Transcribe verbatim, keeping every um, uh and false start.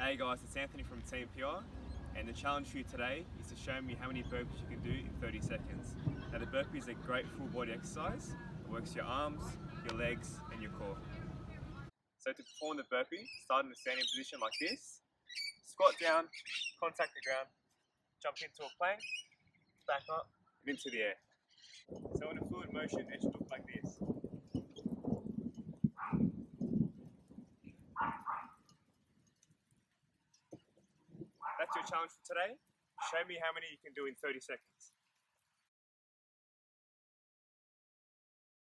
Hey guys, it's Anthony from Team P R, and the challenge for you today is to show me how many burpees you can do in thirty seconds. Now the burpee is a great full body exercise. It works your arms, your legs and your core. So to perform the burpee, start in a standing position like this. Squat down, contact the ground, jump into a plank, back up and into the air. So in a fluid motion it should look like this. That's your challenge for today. Show me how many you can do in thirty seconds.